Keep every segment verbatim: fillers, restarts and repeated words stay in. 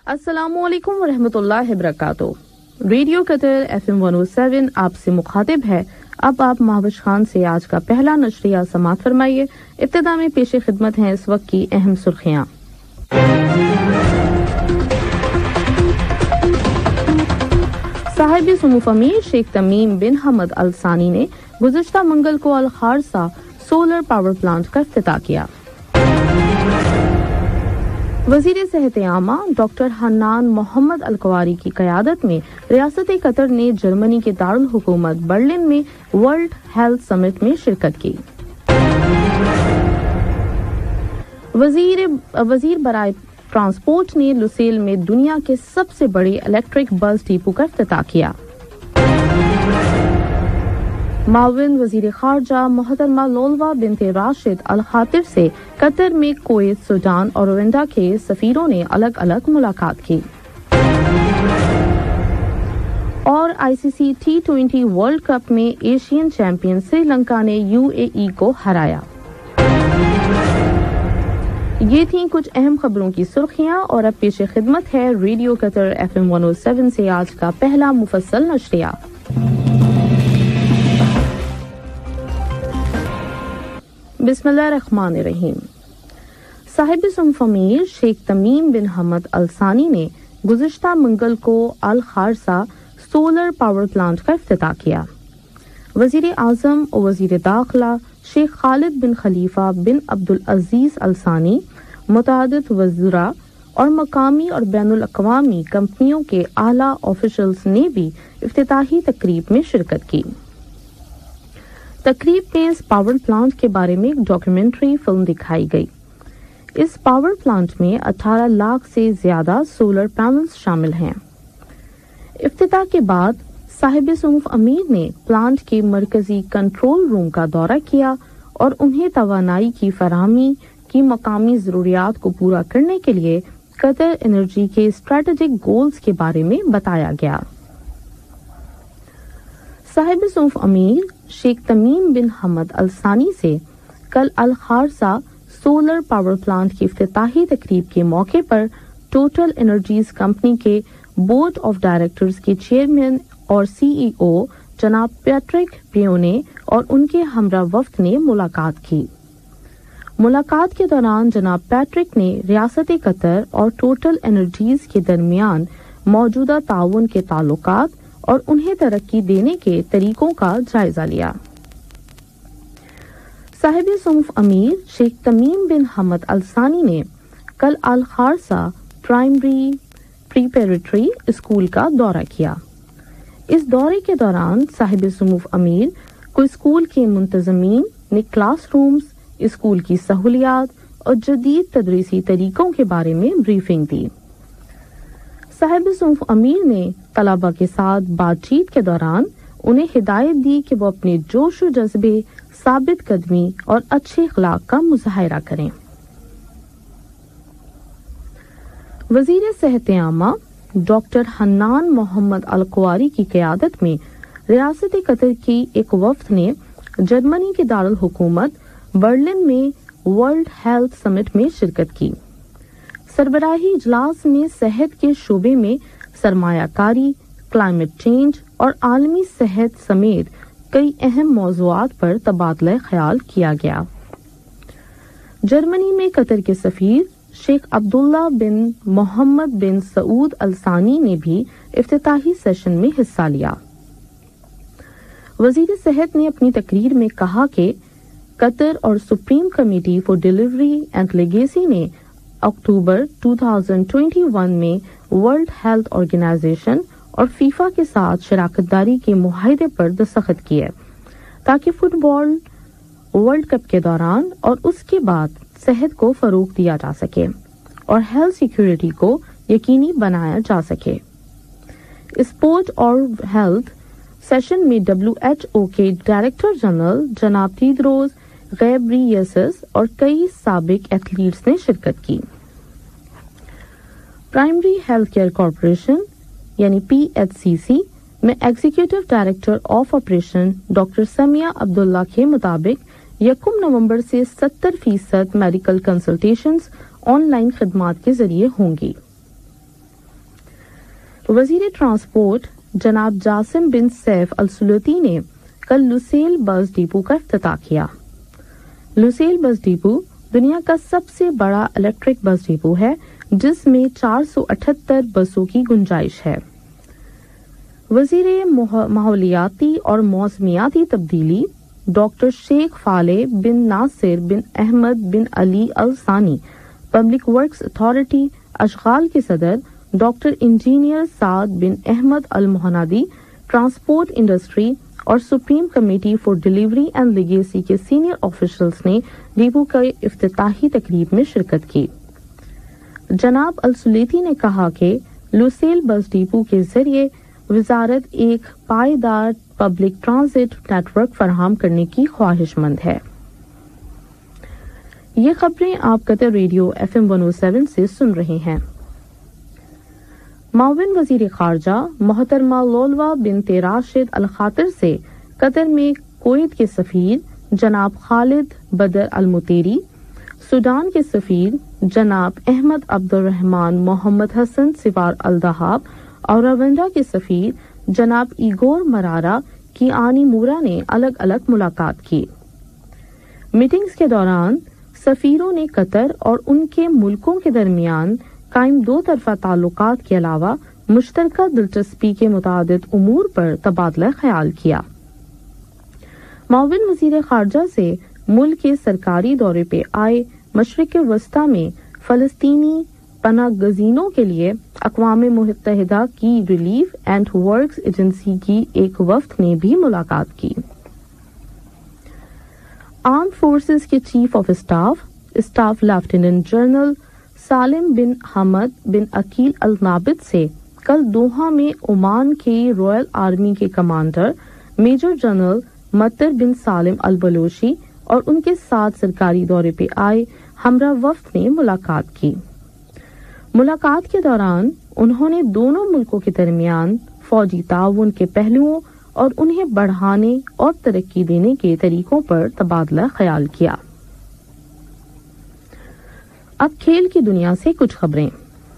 अस्सलामु अलैकुम व रहमतुल्लाहि व बरकातुहू। Radio Qatar F M one o seven आपसे मुखातिब है। अब आप महाबश खान से आज का पहला नशरिया समाअत फरमाइए। इब्तिदा में पेश खिदमत हैं इस वक्त की अहम सुर्खियां। साहिब सुमुफ अमीर शेख तमीम बिन हमद अल सानी ने गुज़िश्ता मंगल को Al Kharsaah solar power plant का इफ्तिताह किया। वज़ीर सेहत आमा डॉक्टर हन्नान मोहम्मद अल कवारी की क़यादत में रियासत कतर ने जर्मनी के दारुल हुकूमत बर्लिन में वर्ल्ड हेल्थ समिट में शिरकत की। वजीर वजीर बराए ट्रांसपोर्ट ने लुसेल में दुनिया के सबसे बड़े इलेक्ट्रिक बस डिपो का इफ्तिताह किया। माविन वजीर खारजा मोहतरमा लोलवा बिनते राशिद अल खातिर से कतर में कुवैत, सूडान और रवांडा के सफीरों ने अलग अलग मुलाकात की। और ICC T twenty world cup में एशियन चैंपियन श्रीलंका ने यूएई को हराया। ये थीं कुछ अहम खबरों की सुर्खियां और अब पेश खिदमत है radio Qatar F M one o seven से आज का पहला मुफस्सल नशरिया। बिस्मिल्लाहिर्रहमानिर्रहीम। साहिब सुमुफ अमीर शेख तमीम बिन हमद अल सानी ने गुज़िश्ता मंगल को Al Kharsaah solar power plant का इफ्तिताह किया। वजीर आजम और वजीर दाखिला शेख खालिद बिन खलीफा बिन अब्दुल अजीज अल सानी, मुतादिद वज़रा और मकामी और बैनुल अक़वामी कंपनियों के आला ऑफिशियल्स ने भी इफ्तिताही तकरीब में शिरकत की। तकरीब में इस पावर प्लांट के बारे में एक डॉक्यूमेंट्री फिल्म दिखाई गई। इस पावर प्लांट में अठारह लाख से ज्यादा सोलर पैनल्स शामिल हैं। इफ्तिताह के बाद साहिब सुमुफ अमीर ने प्लांट के मरकजी कंट्रोल रूम का दौरा किया और उन्हें तवानाई की फराहमी की मकामी जरूरियात को पूरा करने के लिए कतर एनर्जी के स्ट्रेटेजिक गोल्स के बारे में बताया गया। साहिब सुमुफ अमीर शेख तमीम बिन हमद अल सानी से कल Al Kharsaah solar power plant की इफ्तिताही तकरीब के मौके पर टोटल एनर्जीज कंपनी के बोर्ड ऑफ डायरेक्टर्स के चेयरमैन और सीईओ जनाब पैट्रिक पियोने और उनके हमरा वफ्द ने मुलाकात की। मुलाकात के दौरान जनाब पैट्रिक ने रियासत कतर और टोटल एनर्जीज के दरमियान मौजूदा ताउन के ताल्लुकात और उन्हें तरक्की देने के तरीकों का जायजा लिया। साहिब सुमुफ अमीर शेख तमीम बिन हमद अल सानी ने कल अल खारसा प्राइमरी प्रीपैरेटरी स्कूल का दौरा किया। इस दौरे के दौरान साहिब सुमुफ अमीर को स्कूल के मुंतजमीन ने क्लासरूम्स, स्कूल की सहूलियात और जदीद तदरीसी तरीकों के बारे में ब्रीफिंग दी। साहिब सुमुफ अमीर ने तलबा के साथ बातचीत के दौरान उन्हें हिदायत दी कि वो अपने जोश व जज्बे, साबित कदमी और अच्छे अखलाक का मुजाहिरा करें। वजीर सेहत आमा डॉक्टर हन्नान मोहम्मद अल कवारी की क़यादत में रियासत कतर की एक वफ्द ने जर्मनी के दारुल हुकूमत बर्लिन में वर्ल्ड हेल्थ समिट में शिरकत की। सरबराही इजलास में सेहत के शोबे में सरमायाकारी, क्लाइमेट चेंज और आलमी सेहत समेत कई अहम मौज़ूआत पर तबादला ख्याल किया गया। जर्मनी में कतर के सफीर शेख अब्दुल्ला बिन मोहम्मद बिन सऊद अल सानी ने भी इफ्तिताही सेशन में हिस्सा लिया। वजीर सेहत ने अपनी तकरीर में कहा कि कतर और Supreme Committee for Delivery and Legacy ने अक्टूबर दो हज़ार इक्कीस में वर्ल्ड हेल्थ ऑर्गेनाइजेशन और फीफा के साथ शराकतदारी के मुआहदे पर दस्तखत किए ताकि फुटबॉल वर्ल्ड कप के दौरान और उसके बाद सेहत को फरोग दिया जा सके और हेल्थ सिक्योरिटी को यकीनी बनाया जा सके। स्पोर्ट और हेल्थ सेशन में डब्ल्यू एच ओ के डायरेक्टर जनरल जनाब टेड्रोस गैब्रियेसस और कई साबिक एथलीट्स ने शिरकत की। प्राइमरी हेल्थ केयर कॉरपोरेशन यानी पी एच सी सी में executive director of operation doctor Samia Abdulla के मुताबिक यकम नवंबर से सत्तर फीसद मेडिकल कंसल्टेशंस ऑनलाइन खिदमात के जरिए होंगी। वजीर ट्रांसपोर्ट जनाब जासिम बिन सैफ अल सुलूती ने कल लुसेल बस डिपो का इफ्तिताह किया। लुसेल बस डिपो दुनिया का सबसे बड़ा इलेक्ट्रिक बस डिपो है, जिसमें चार सौ अठहत्तर बसों की गुंजाइश है। वजीर माहौलियाती और मौसमियाती तब्दीली डॉक्टर शेख फाले बिन नासिर बिन अहमद बिन अली अल सानी, पब्लिक वर्क्स अथॉरिटी अशगाल के सदर doctor engineer Saad bin Ahmad Al Mohannadi, transport industry और Supreme Committee for Delivery and Legacy के सीनियर ऑफिशियल्स ने डिपो के इफ्तिताही तकरीब में शिरकत की। जनाब अल सुलेती ने कहा कि लुसेल बस डिपो के जरिए वजारत एक पायदार पब्लिक ट्रांजिट नेटवर्क फराहम करने की ख्वाहिशमंद है। ये खबरें आप Qatar radio F M one o seven से सुन रहे हैं। माविन वजीर खारजा मोहतरमा लोलवा बिनते राशिद अल खातिर से कतर में कुवैत के सफीर जनाब खालिद बदर अल मुतेरी, सूडान के सफीर जनाब अहमद अब्दुल रहमान मोहम्मद हसन सिवार अल दहाब और रवंडा के सफीर जनाब इगोर मरारा की आनी मूरा ने अलग अलग मुलाकात की। मीटिंग्स के दौरान सफीरों ने कतर और उनके मुल्कों के दरमियान कायम दो तरफा ताल्लुकात के अलावा मुश्तरका दिलचस्पी के मुतादिद उमूर पर तबादला ख्याल किया। माविन वजीर खारजा से मुल्क के सरकारी दौरे पे आए मशरिक वस्ता में फलस्तीनी पनाह गजीनों के लिए अक़वाम मुत्तहिदा की रिलीफ एंड वर्क्स एजेंसी की एक वफ्द ने भी मुलाकात की। आर्म फोर्सेस के chief of staff staff lieutenant general Salim bin Hamad bin Aqeel Al Nabit से कल दोहा में ओमान के रॉयल आर्मी के commander major general Matar bin सालिम अल बलोशी और उनके साथ सरकारी दौरे पे आए हमरा वफ्द ने मुलाकात की। मुलाकात के दौरान उन्होंने दोनों मुल्कों के दरमियान फौजी ताउन के पहलुओं और उन्हें बढ़ाने और तरक्की देने के तरीकों पर तबादला ख्याल किया। अब खेल की दुनिया से कुछ खबरें।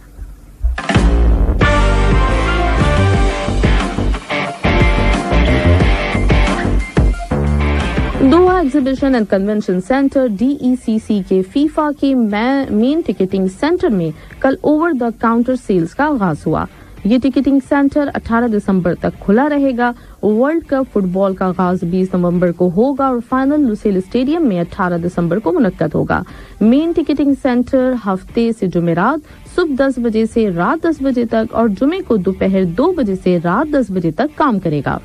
Doha exhibition and convention centre D E C C के फीफा के मेन टिकटिंग सेंटर में कल ओवर द काउंटर सेल्स का आगाज हुआ। ये टिकटिंग सेंटर अठारह दिसंबर तक खुला रहेगा। वर्ल्ड कप फुटबॉल का आगाज बीस नवंबर को होगा और फाइनल लुसेल स्टेडियम में अठारह दिसंबर को मुनक्कद होगा। मेन टिकटिंग सेंटर हफ्ते से जुमेरात सुबह दस बजे से रात दस बजे तक और जुमे को दोपहर दो बजे से रात दस बजे तक काम करेगा।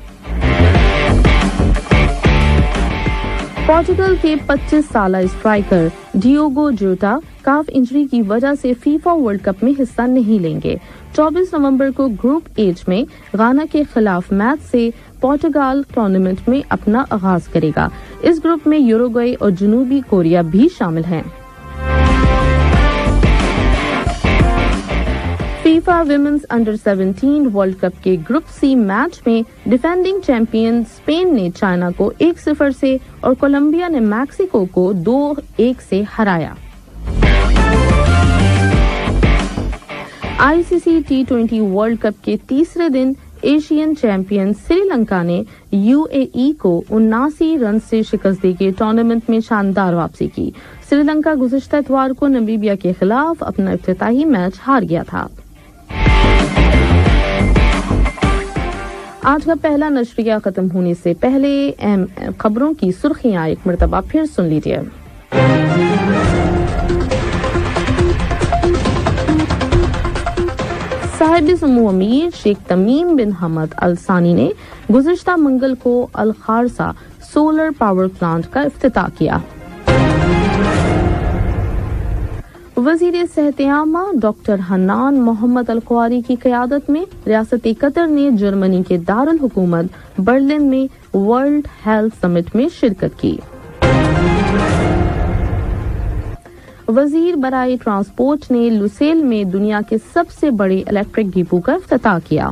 पोर्चुगल के पच्चीस साल स्ट्राइकर डियोगो जोटा काफ इंजरी की वजह से फीफा वर्ल्ड कप में हिस्सा नहीं लेंगे। चौबीस नवंबर को ग्रुप एच में गाना के खिलाफ मैच से पोर्चुगल टूर्नामेंट में अपना आगाज करेगा। इस ग्रुप में यूरुग्वे और जनूबी कोरिया भी शामिल हैं। FIFA women's under seventeen world cup के ग्रुप सी मैच में डिफेंडिंग चैंपियन स्पेन ने चाइना को एक सिफर से और कोलंबिया ने मैक्सिको को दो एक से हराया। ICC T twenty world cup के तीसरे दिन एशियन चैंपियन श्रीलंका ने यूएई को उन्नासी रन से शिकस्त देके टूर्नामेंट में शानदार वापसी की। श्रीलंका गुज़िश्ता इतवार को नामीबिया के खिलाफ अपना इफ्तिताही मैच हार गया था। आज का पहला नशरिया खत्म होने से पहले अहम खबरों की सुर्खियां एक मरतबा फिर सुन लीजिए। साहिब समूह अमीर शेख तमीम बिन हमद अल सानी ने गुज़िश्ता मंगल को Al Kharsaah solar power plant का इफ्तिताह किया। वजीर सेहत-ए-आमा doctor Hanan Mohammed Al Kuwari की क़यादत में रियासत कतर ने जर्मनी के दारुल हुकूमत बर्लिन में वर्ल्ड हेल्थ समिट में शिरकत की। वजीर बराए ट्रांसपोर्ट ने लुसेल में दुनिया के सबसे बड़े इलेक्ट्रिक डिपो का इफ्तिताह किया।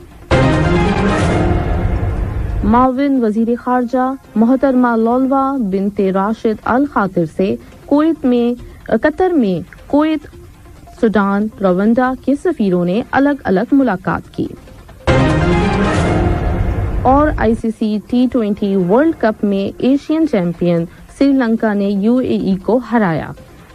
माविन वजीर खारजा मोहतरमा लोलवा बिनते राशिद अल खातिर से कुवैत में कतर में कुवैत سوڈان روانڈا کے سفیروں نے الگ الگ ملاقات کی. اور I C C T twenty world cup میں ایشین چیمپئن سری لنکا نے یو اے ای کو ہرایا.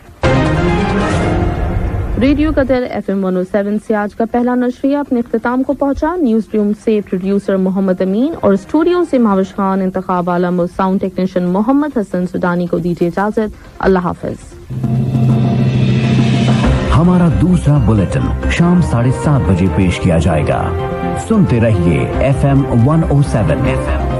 Radio Qatar F M one o seven سے آج کا پہلا نشریہ اپنے اختتام کو پہنچا. نیوز روم سے پروڈیوسر محمد امین اور اسٹوڈیو سے مہوش خان, انتخاب عالم اور ساؤنڈ ٹیکنیشین محمد حسن سودانی کو دیجیے اجازت. اللہ حافظ. ہمارا دوسرا بلیٹن شام ساڑھے سات بجے پیش کیا جائے گا. سنتے رہیے F M one o seven.